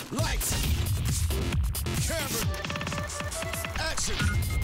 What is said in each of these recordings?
Lights, camera, action.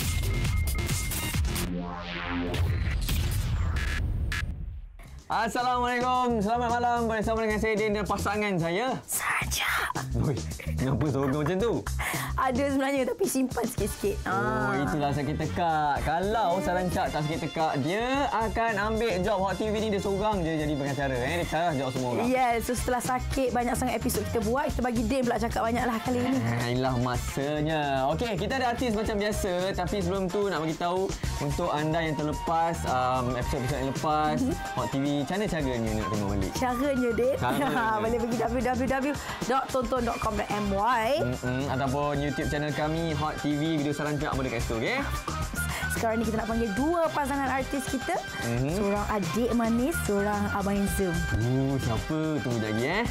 Assalamualaikum. Selamat malam bersama dengan saya Din dan pasangan saya. Saja. Oi, kenapa sorang macam tu? Ada sebenarnya tapi simpan sikit-sikit. Oh, itulah sakit tekak. Kalau Sarancak tak sakit tekak, dia akan ambil job Hot TV ni dia seorang je jadi pengacara. Dia carah job semua orang. Yes, so setelah sakit banyak sangat episod kita buat, kita bagi Din pula cakap banyaklah kali ini. Inilah masanya. Okey, kita ada artis macam biasa, tapi sebelum tu nak bagi tahu untuk anda yang terlepas episod-episod yang lepas Hot TV, macam mana caranya nak tengok balik? Caranya, Din. Caranya. Boleh pergi www.tonton.com.my ataupun YouTube channel kami Hot TV Video Sarancak boleh kat situ, okey? Sekarang ni kita nak panggil dua pasangan artis kita. Seorang adik manis, seorang abang handsome. Siapa? Tunggu sekejap lagi,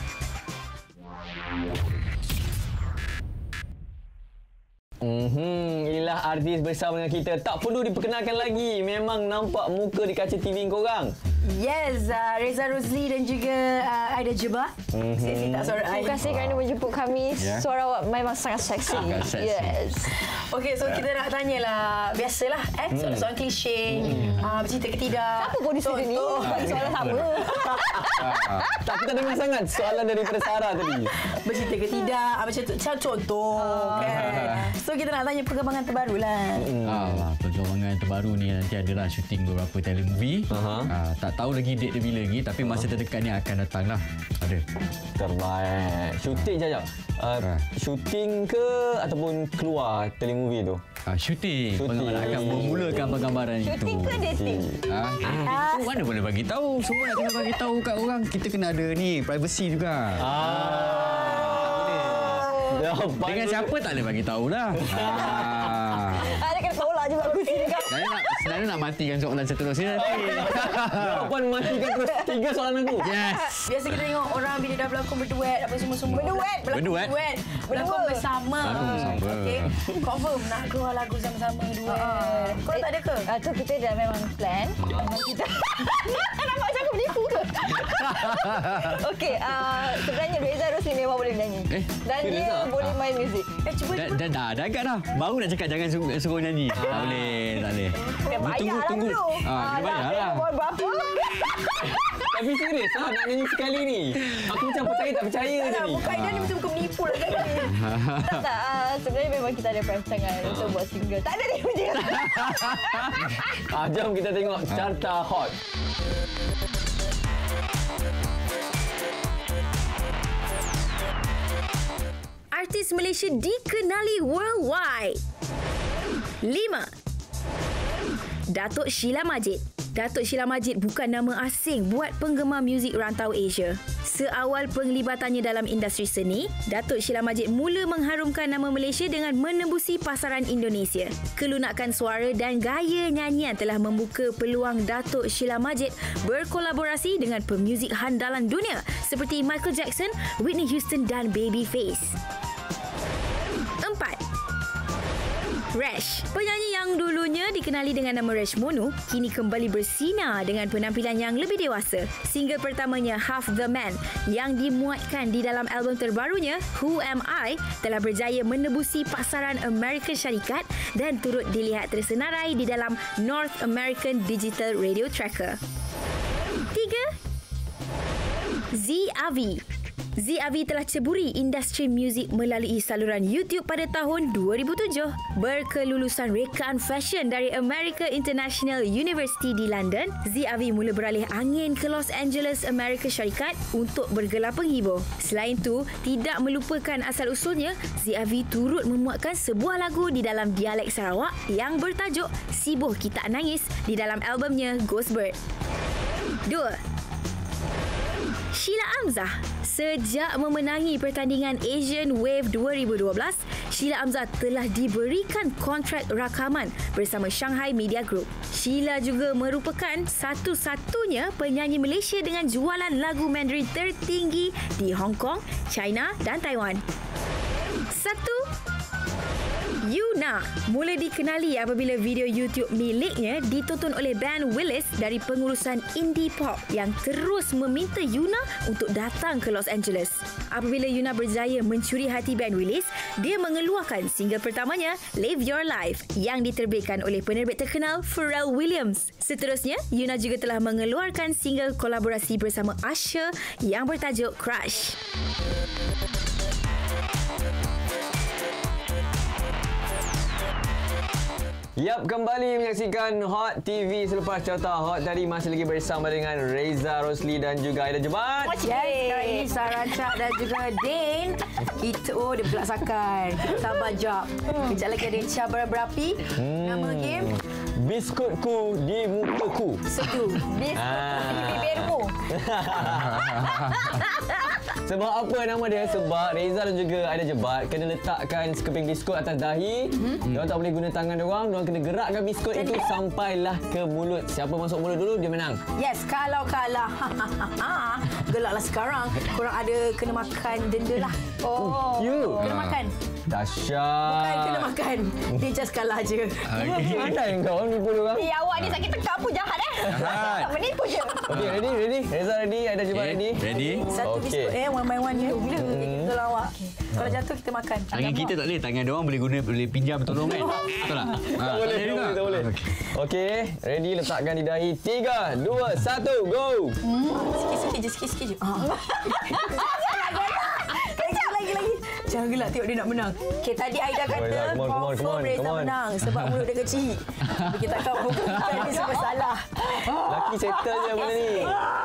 Inilah artis bersama dengan kita. Tak perlu diperkenalkan lagi. Memang nampak muka di kaca TV korang. Yes, Reza Rosli dan juga Aida Jebah. Seksi tak suara Terima kasih kerana menjemput kami. Suara awak memang sangat seksi. Yes. Okey, so kita nak tanyalah. Biasalah, soalan-soalan klise. Bercerita ke tidak? Apa producer dia ni? Bagi soalan sama. Tak, kita dengar sangat soalan daripada Sarah tadi. Bercerita ke tidak? Macam tu, contoh kan. So kita nak tanya perkembangan terbaru lah. Perkembangan terbaru ni nanti adalah syuting beberapa telemovie. Tak tahu lagi date dia bila lagi, tapi masa terdekat ni akan datang lah. Ada. Terbaik. Syuting jap. Syuting ke ataupun keluar telemovie tu? Syuting. Akan memulakan penggambaran itu. Syuting ke dating? Itu mana boleh bagi tahu. Semua nak kena bagi tahu kat orang. Kita kena ada ni privacy juga. Dengan siapa tak boleh bagi tahu lah. Ada kena tolak juga aku sini kan. Sebenarnya nak matikan soalan seterusnya nanti. Jawapan matikan terus 3 soalan aku. Yes. Biasa kita tengok orang bila dah berlakon berduet apa semua-semua. Berduet? Berlakon bersama. Okey. Confirm nak keluar lagu sama-sama duet. Kau tak ada ke? Tu kita dah memang plan. Kita nampak macam aku menipu ke? Okey, sebenarnya Reza Rosli memang boleh menyanyi. Dan dia boleh main muzik. Cuba. Dah agak dah. Baru nak cakap jangan suruh nyanyi. Tak boleh. Tunggu. Bayarlah. Berapa? Tapi serius nak nyanyi sekali ni. Aku macam percaya tak percaya je ni. Bukan dia ni macam muka menipu lah kan. Tak. Sebenarnya memang kita ada perancangan untuk buat single. Tak ada dia je. Jom kita tengok carta Hot. Artis Malaysia dikenali worldwide. 5. Datuk Sheila Majid. Datuk Sheila Majid bukan nama asing buat penggemar muzik rantau Asia. Seawal penglibatannya dalam industri seni, Datuk Sheila Majid mula mengharumkan nama Malaysia dengan menembusi pasaran Indonesia. Kelunakan suara dan gaya nyanyian telah membuka peluang Datuk Sheila Majid berkolaborasi dengan pemuzik handalan dunia seperti Michael Jackson, Whitney Houston dan Babyface. 4. Rash. Penyanyi yang dulunya dikenali dengan nama Rash Mono kini kembali bersinar dengan penampilan yang lebih dewasa. Single pertamanya Half the Man yang dimuatkan di dalam album terbarunya Who Am I telah berjaya menembusi pasaran Amerika Syarikat dan turut dilihat tersenarai di dalam North American Digital Radio Tracker. 3. Zee Avi. Zee Avi telah ceburi industri muzik melalui saluran YouTube pada tahun 2007. Berkelulusan rekaan fashion dari America International University di London, Zee Avi mula beralih angin ke Los Angeles, Amerika Syarikat untuk bergelar penghibur. Selain itu, tidak melupakan asal-usulnya, Zee Avi turut memuatkan sebuah lagu di dalam dialek Sarawak yang bertajuk Sibuh Kita Nangis di dalam albumnya Ghostbird. 2. Sheila Amzah. Sejak memenangi pertandingan Asian Wave 2012, Sheila Amzah telah diberikan kontrak rakaman bersama Shanghai Media Group. Sheila juga merupakan satu-satunya penyanyi Malaysia dengan jualan lagu Mandarin tertinggi di Hong Kong, China dan Taiwan. 1. Yuna mula dikenali apabila video YouTube miliknya ditonton oleh band Willis dari pengurusan indie pop yang terus meminta Yuna untuk datang ke Los Angeles. Apabila Yuna berjaya mencuri hati band Willis, dia mengeluarkan single pertamanya, Live Your Life, yang diterbitkan oleh penerbit terkenal Pharrell Williams. Seterusnya, Yuna juga telah mengeluarkan single kolaborasi bersama Usher yang bertajuk Crush. Yap, kembali menyaksikan Hot TV selepas carta Hot tadi masih lagi bersama dengan Reza Rosli dan juga Aida Jebat. Yes, sekarang ini Sarah Chak dan juga Din. Itu dia belaksakan. Kita sabar jap. Kejap lagi ada cabaran berapi. Nama game Biskutku di mukaku. Sedu. Biskut di bibirmu. Sebab apa nama dia? Sebab Reza dan juga Aida Jebat kena letakkan sekeping biskut atas dahi. Diorang tak boleh guna tangan diorang. Diorang kena gerakkan biskut itu sampailah ke mulut. Siapa masuk mulut dulu, dia menang. Yes, kalau kalah. Gelaklah sekarang. Korang ada kena makan denda lah. Oh. You. Kena makan. Dahsyat. Bukan kena makan. Dia just kalah je. Ada yang kau nipu diorang. Awak ni sakit tekak pun jahat Jahat. Menipu je. Okey, ready? Reza ready? Aida Jebat ready? Ready? Satu Okey. biskut one by one ya. Kita lah awak. Kalau jatuh kita makan. Tangan kita tak boleh. Tangan dia orang boleh pinjam tolong kan? Betul tak? Tak boleh, tak boleh. Okey, ready, letakkan di dahi. 3, 2, 1, go! Sikit-sikit je. Kejap lagi. Jangan gelak, tengok dia nak menang. Okay, tadi Aida kata Come on. confirm Reza menang sebab mulut dia kecil. Tapi kita akan bukan dia semua salah. Laki settle je benda ni.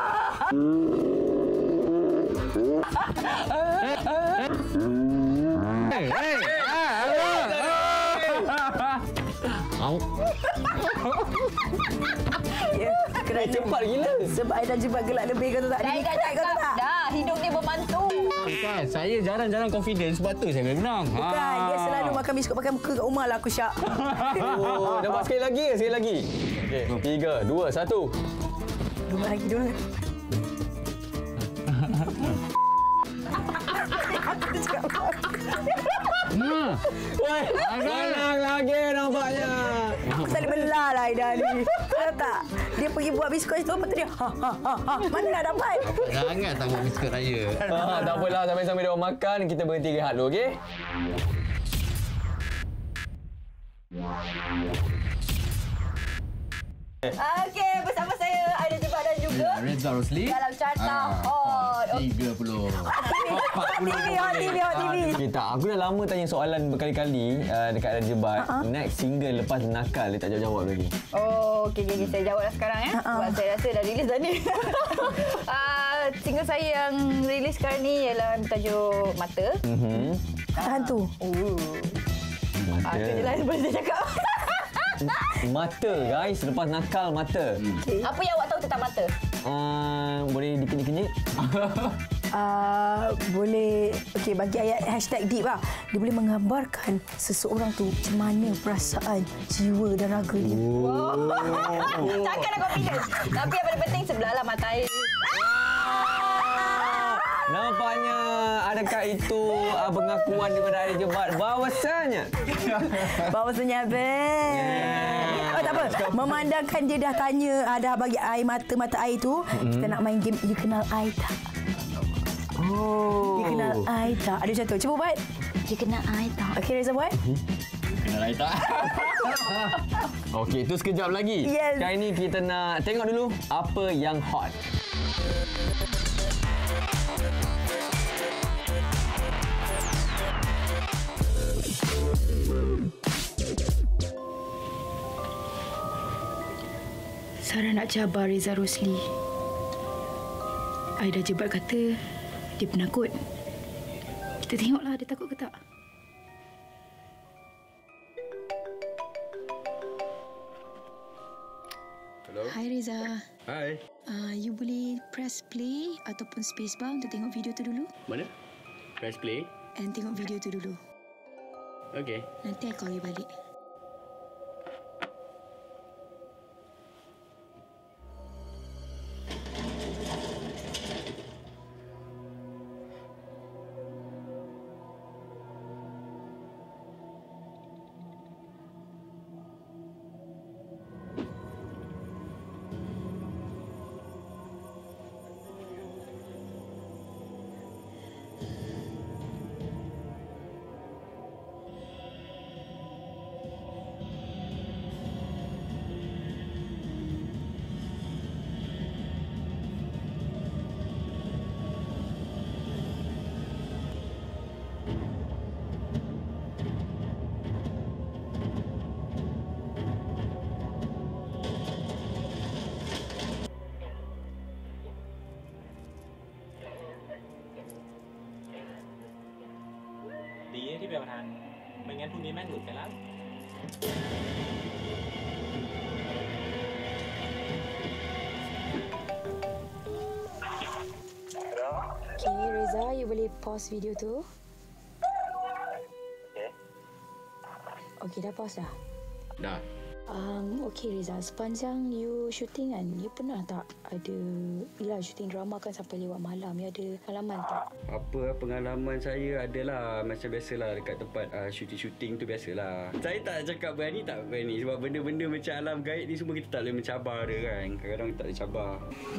Cepat gila. Sebab Aida Jebat gelak lebih kata tak? Dah cakap dah. Hidup dia bermantu. Bukan. Saya jarang-jarang confident. Sebab tu saya menang. Bukan, dia selalu makan biskut pakai muka kat rumah lah aku Syak. Oh, dapat sekali lagi. Okey, 3, 2, 1. Dua lagi. Woi, menang lagi nampaknya. Aku tak boleh belah lah Aida ni. Tahu tak? Dia pergi buat biskut itu, apa tu dia? Mana nak dapat? Jangan tak buat biskut raya. Tak apalah, sambil-sambil dia orang makan, kita berhenti rehat dulu, okey? Okey, bersama saya Aida Jebat dan juga Reza Rosli. dalam carta Hot. 30. Hot TV. Okay, tak. Aku dah lama tanya soalan berkali-kali dekat Aida Jebat. Next single lepas Nakal, dia tak jawab lagi. Oh, okey. Saya jawablah sekarang sebab saya rasa dah rilis dah ni. Single saya yang rilis sekarang ni ialah bertajuk Mata. Hantu. Mata. Itu je lah yang boleh saya cakap. Mata, guys. Lepas Nakal, mata. Apa yang awak tahu tentang mata? Boleh dikenyit-kenyit? Boleh. Okey, bagi ayat hashtag deep lah. Dia boleh menggambarkan seseorang tu macam mana perasaan, jiwa dan raga dia. Takkanlah confident. Tapi yang paling penting sebelahlah mata air. Nampaknya adakah itu pengakuan daripada Aida Jebat bahawasanya Oh, tak apa. Memandangkan dia dah tanya, dah bagi air mata air tu, kita nak main game You Kenal I Tak. You Kenal I Tak. Ada macam tu. Cuba buat. You Kenal I Tak. Okey, Reza buat. Kenal raya tak? Okey, itu sekejap lagi. Yes. Kali ini kita nak tengok dulu apa yang hot. Sarah nak cabar Reza Rosli. Aida Jebat kata dia penakut. Kita tengoklah dia takut ke tak. Hello. Hai Reza. Hai. You boleh press play ataupun spacebar untuk tengok video tu dulu. Mana? Press play. And tengok video tu dulu. Okay. Nanti I call you balik. ดีที่เป็นประธานไม่งั้นพรุ่งนี้แม่งหลุดไปแล้ว Okay, Reza, you boleh pause video tu. Okay, dah pause dah? Dah. Okay Reza, sepanjang you shooting kan, you pernah tak ada, bila shooting drama kan sampai lewat malam, you ada pengalaman tak? Apa pengalaman saya adalah macam biasalah dekat tempat shooting-shooting tu biasalah. Saya tak cakap berani tak berani sebab benda-benda macam alam gaib ni semua kita tak boleh mencabar dia kan. Kadang-kadang kita tak boleh cabar.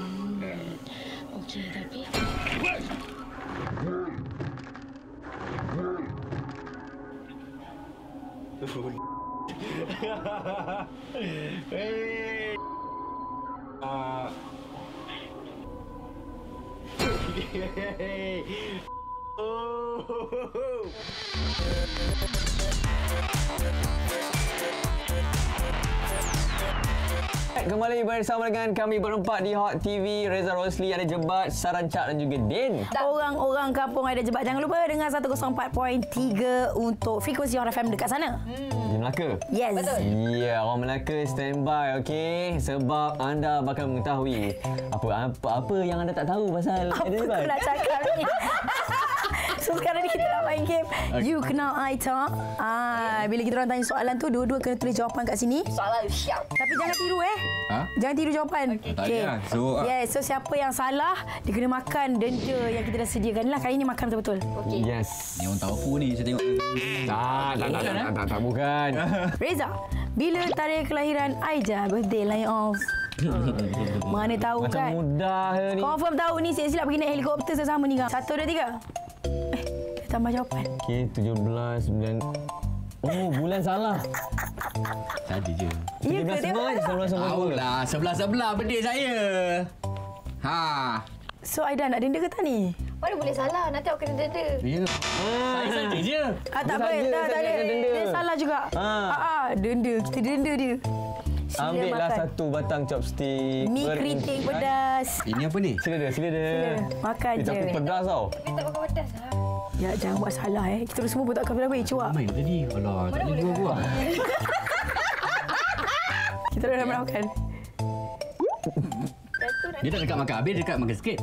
Okay, tapi... Hey. Kembali bersama dengan kami berempat di Hot TV. Reza Rosli, ada Jebat, Sarancak dan juga Din. Orang-orang kampung ada Jebat. Jangan lupa dengar 104.3 untuk frekuensi Hot FM dekat sana. Di Melaka. Yes. Betul. Ya, orang Melaka standby, okey? Sebab anda bakal mengetahui apa yang anda tak tahu pasal Apa aku nak cakap ni? So sekarang ni kita nak main game You Kenal I Tak. Bila kita orang tanya soalan tu, dua-dua kena tulis jawapan kat sini. Soalan siap. Tapi jangan tiru Ha? Jangan tiru jawapan. Tak ada. So, so siapa yang salah, dia kena makan denda yang kita dah sediakan lah. Kali ni makan betul-betul. Okey. Yes. ni orang tahu ni saya tengok. Tak, bukan. Reza, bila tarikh kelahiran Aija birthday line off? Mana tahu Macam kan? mudah ni. Confirm tahu ni, silap pergi naik helikopter sama ni kan. 1, 2, 3. Tambah jawapan. Okey, 17 bulan. Oh, bulan salah. Tadi je. Ya ke dia? 1992. Lah, sebelah-sebelah birthday saya. Ha. So Aida nak denda ke tak ni? Mana boleh salah? Nanti aku kena denda. Ya. Saya saja je. Tak Dia apa, saja, tak saya ada. kena denda. Dia salah juga. Denda. Kita denda dia. Sila Ambillah makan. 1 batang chopstick. Mi keriting pedas. Ini apa ni? Sila dia. Makan je. Tapi pedas tau. Tapi tak pakai pedas lah. Ya, jangan buat salah Kita semua pun tak kafir apa cuak. Main tadi. Alah, tak boleh gua. Kita dah nak makan. Dia tak dekat makan habis, dekat makan sikit.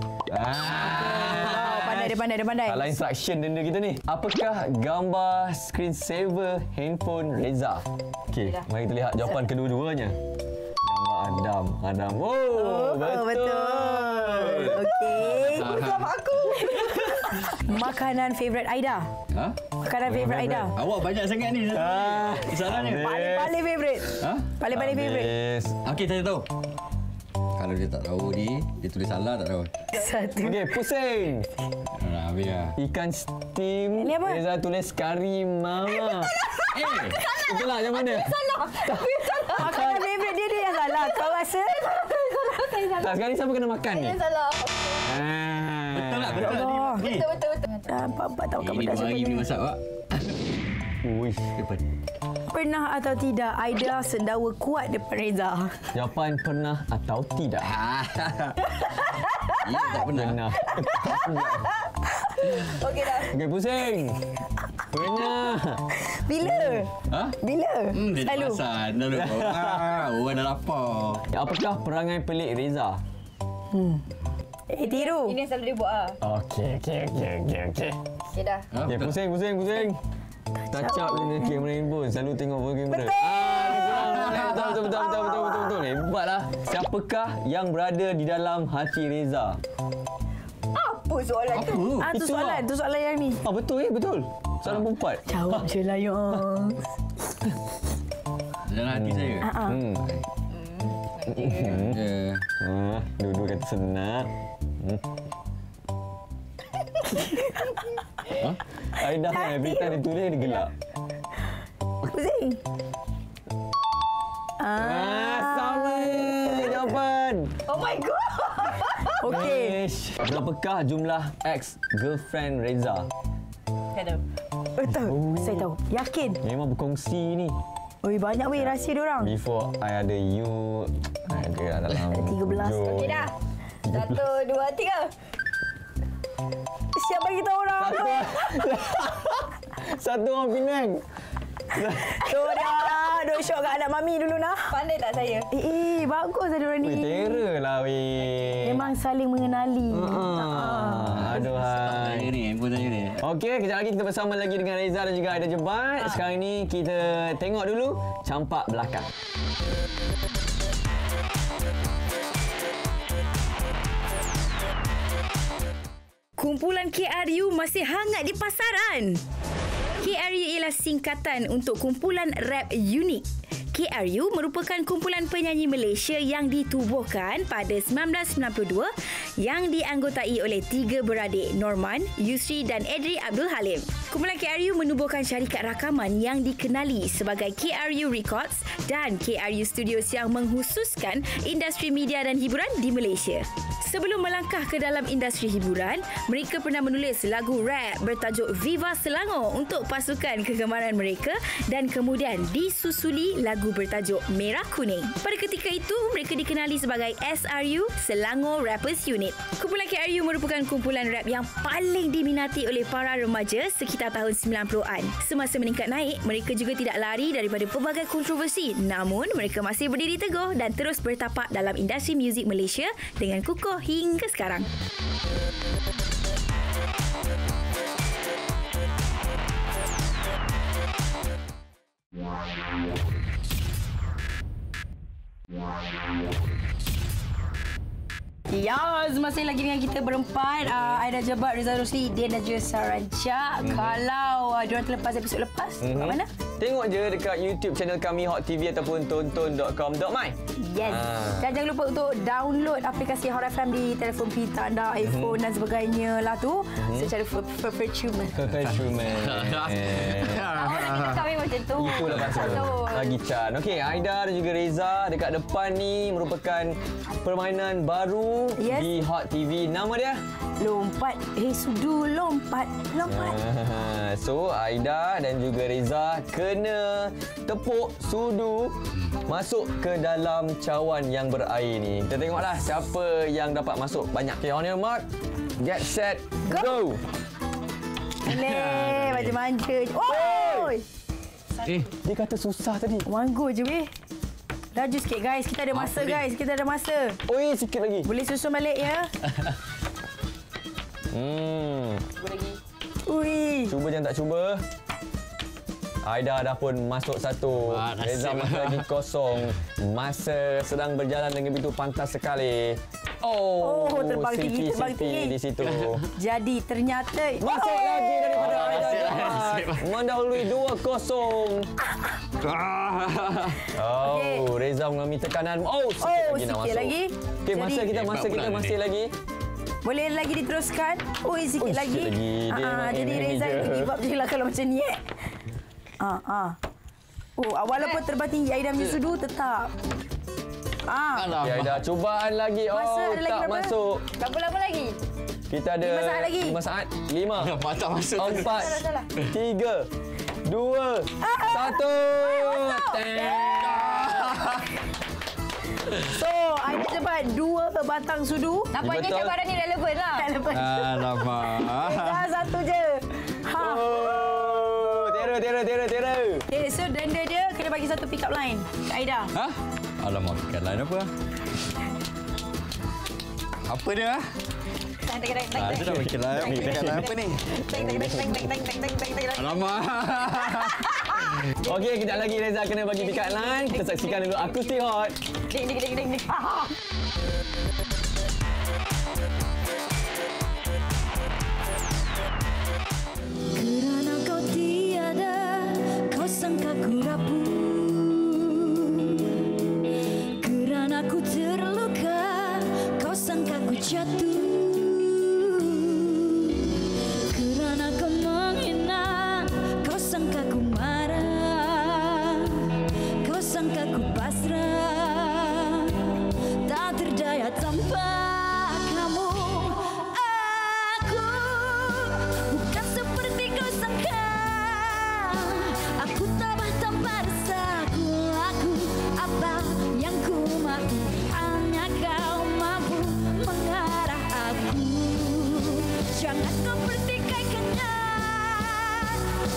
Dia pandai. Salah instruction denda kita ni. Apakah gambar screensaver handphone Reza? Okey, mari kita lihat jawapan kedua-duanya. Gambar Adam. Oh, betul. Okey. Sama aku. Makanan favourite Aida. Ha? Makanan favourite Aida. Awak banyak sangat ni. Salahnya. Paling favourite. Ha? Paling favourite. Yes. Okey, saya tahu. Kalau dia tak tahu ni, dia tulis salah tak tahu. 1. Okey, pusing. Alah, habis lah. Ikan steam. Ini apa? Reza tulis kari mama. Itulah yang mana? Makanan favourite dia yang salah. Kau rasa? Tak, sekarang ni siapa kena makan ni? Yang salah. Betul tak? Betul. Allah. Betul. Dah 4 tahu kat Ini pedas dua hari apa ni ni. masak, Pak. Uish. Depan. Pernah atau tidak Aida sendawa kuat depan Reza? Jawapan pernah atau tidak? Ini tak pernah. Okey dah. Okey, pusing. Pernah. Bila? Ha? Bila? Dia tak Selalu. pasan. Orang dah lapar. Apakah perangai pelik Reza? Tiru. Ini yang selalu dia buat lah. Okey. Okey dah. Ha? Okey, pusing. Touch up dengan kamera handphone. Selalu tengok kamera. Betul. Hebatlah. Siapakah yang berada di dalam hati Reza? Apa soalan tu? Tu Itu lah. soalan yang ni. Betul. Soalan perempat. Jawab je lah, ya. Dalam hati saya. Ya. Dua-dua kata senang. Aidah kan every time dia tulis dia gelak. Pusing. Sama jawapan. Oh my god. Okey. Berapakah jumlah ex-girlfriend Reza? Betul. Saya tahu. Yakin. Memang berkongsi ni. Oi, banyak weh rahsia dia orang. Before I ada you, I ada dalam 13. Okey dah. 1, 2, 3. Siap bagi tahu orang. satu orang Penang. Tu dia. Duk syok kat anak mami dulu nah. Pandai tak saya? Bagus ada orang Weh, ni. terror lah weh. Memang saling mengenali. Aduh hai. Tanya ni, handphone tanya ni. Okey, kejap lagi kita bersama lagi dengan Reza dan juga Aida Jebat. Sekarang ni kita tengok dulu campak belakang. Kumpulan KRU masih hangat di pasaran. KRU ialah singkatan untuk Kumpulan Rap Unik. KRU merupakan kumpulan penyanyi Malaysia yang ditubuhkan pada 1992 yang dianggotai oleh 3 beradik Norman, Yusri dan Edri Abdul Halim. Kumpulan KRU menubuhkan syarikat rakaman yang dikenali sebagai KRU Records dan KRU Studios yang menghususkan industri media dan hiburan di Malaysia. Sebelum melangkah ke dalam industri hiburan, mereka pernah menulis lagu rap bertajuk Viva Selangor untuk pasukan kegemaran mereka dan kemudian disusuli lagu bertajuk Merah Kuning. Pada ketika itu, mereka dikenali sebagai SRU, Selangor Rappers Unit. Kumpulan KRU merupakan kumpulan rap yang paling diminati oleh para remaja sekitar tahun 90-an. Semasa meningkat naik, mereka juga tidak lari daripada pelbagai kontroversi. Namun, mereka masih berdiri teguh dan terus bertapak dalam industri muzik Malaysia dengan kukuh hingga sekarang. Yes, masih lagi dengan kita berempat. Aida Jebat, Reza Rosli, Din dan juga Saranja. Kalau diorang terlepas episod lepas, kat mana? Tengok je dekat YouTube channel kami Hot TV ataupun tonton.com.my. Yes. Dan jangan lupa untuk download aplikasi Hot FM di telefon pintar anda, iPhone dan sebagainya lah tu. Secara percuma. Kami macam tu. Itulah bahasa lagi Chan. Okey, Aida dan juga Reza dekat depan ni merupakan permainan baru di Hot TV. Nama dia? Lompat. Sudu lompat. So, Aida dan juga Reza kena tepuk sudu masuk ke dalam cawan yang berair ni. Kita tengoklah siapa yang dapat masuk banyak. Okay, on your mark, get set, go! Manja-manja. Oi! Dia kata susah tadi. Manggo je weh. Laju sikit guys. Kita ada masa guys. Kita ada masa. Oi, sikit lagi. Boleh susun balik ya. Cuba lagi. Ui. Cuba jangan tak cuba. Aida dah pun masuk satu. Reza masih lagi kosong. Masa sedang berjalan dengan begitu pantas sekali. Terbang tinggi di situ. Jadi ternyata Masuk lagi daripada Aida. Mendahului 2-0. Reza mengalami tekanan. Sikit lagi. Okey, masa kita masih lagi. Boleh lagi diteruskan? Sikit lagi. Jadi Reza itu give up je lah kalau macam ni. Walaupun terbang tinggi Aida punya sudu tetap. Aida, cubaan lagi. Masa ada lagi tak berapa? masuk. Berapa lama lagi? Kita ada 5 saat lagi. 5 saat. 5. Tak masuk. 4. 3. 2. 1. So, Aida Jebat 2 batang sudu. Nampaknya Betul. cabaran ni relevan lah. Alamak. Reza 1 je. Terror. Okay, so denda dia kena bagi satu pick up line kat Aida. Alamak, pick up line apa? Apa dia? Itu dah pick up line. Pick up line apa ni? Alamak. Okey, kejap lagi Reza kena bagi pick up line. Kita saksikan dulu Akustik Hot. Ding. Kerana kau tiada, kau sangka ku rapuh. Kerana ku terluka, kau sangka ku jatuh. Kerana kau menghina, kau sangka ku marah. Kau sangka ku pasrah, tak terdaya tanpa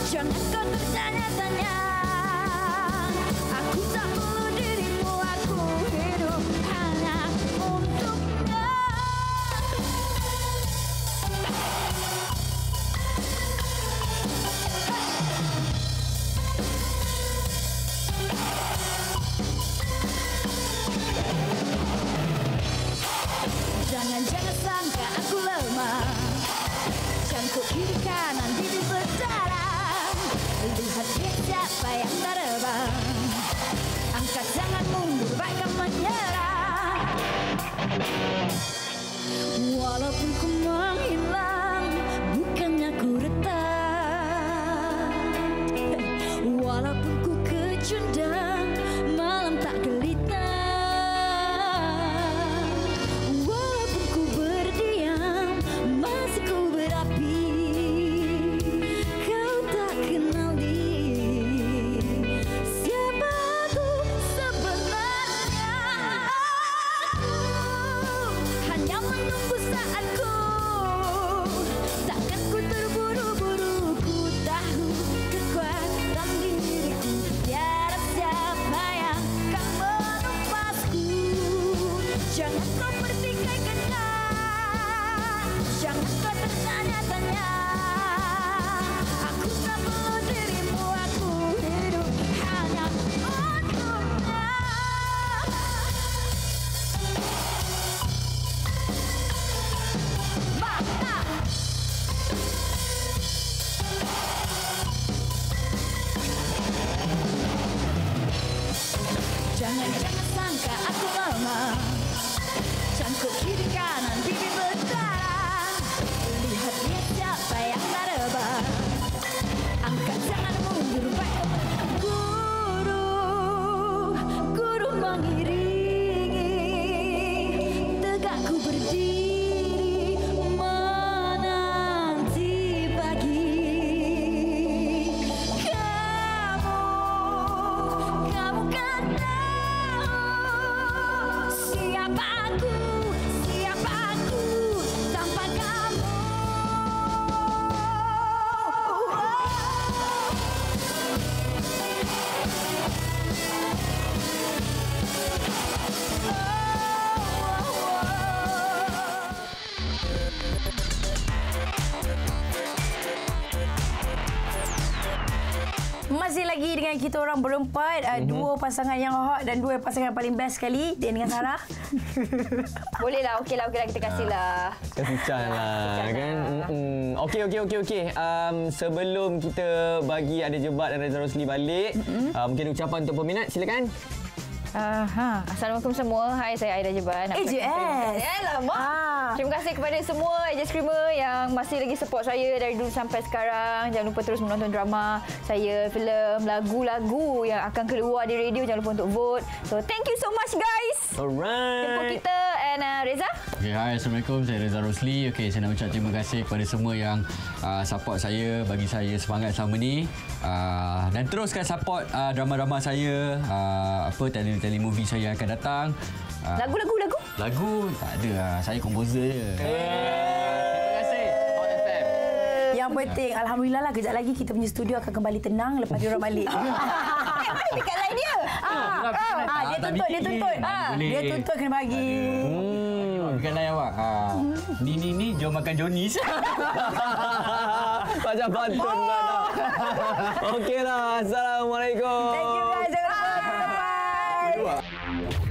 Jangan kau bertanya-tanya. Aku tak perlu dirimu, aku hidup hanya untuknya. Jangan sangka aku lemah. Cangkuk kiri kanan bibir berdarah. Lihat dia siapa yang terbang. Angkat tangan mundur baikkan menyerah. Walaupun ku menghilang, bukannya ku retak. Walaupun ku kecundang, malam tak gelita. Walaupun ku berdiam, masih ku berapi. Kau tak kenal diri, siapa aku sebenarnya. Aku hanya menunggu saatku. Takkan ku terburu-buru, ku tahu kekuatan diriku. Tiada siapa yang akan menupasku. Jangan kau berpikirkannya, jangan kau bertanya-tanya. Aku tak perlu dirimu, aku hidup hanya untuknya. Mata. Jangan sangka aku lemah. Cangkuk kiri kanan bibir berdarah. Lihat dia siapa yang terbang. Angkat tangan mundur baik. Guru mengiringi. Tegak ku berdiri menanti pagi. Kamu kan tahu siapa aku tanpa kamu. Masih lagi dengan kita orang berempat, dua pasangan yang hot dan dua pasangan paling best sekali, Din dengan Sarah. Boleh lah, okey lah kita kasihlah. Kasih chance lah kan. Okey. Sebelum kita bagi ada Jebat dan Reza Rosli balik, mungkin ucapan untuk peminat, silakan. Assalamualaikum semua. Hai, saya Aida Jebat. AJS. Terima kasih kepada semua AJS Screamer yang masih lagi support saya dari dulu sampai sekarang. Jangan lupa terus menonton drama saya, filem, lagu-lagu yang akan keluar di radio. Jangan lupa untuk vote. So, thank you so much guys. Alright. Jumpa kita and Reza. Okay, hai, Assalamualaikum. Saya Reza Rosli. Okay, saya nak ucap terima kasih kepada semua yang support saya, bagi saya semangat selama ni. Dan teruskan support drama-drama saya, tele-movie saya akan datang. Lagu? Lagu tak ada lah. Saya komposer je. Terima kasih. Hot FM. Yang penting, alhamdulillah lah, kejap lagi kita punya studio akan kembali tenang lepas dia orang balik. Dekat line dia. Dia tuntut. Dia tuntut kena bagi. Bukan lain awak. Ni jom makan Jonis. Macam pantun pula dah. Okeylah. Assalamualaikum. Thank you guys. Jangan lupa. Bye.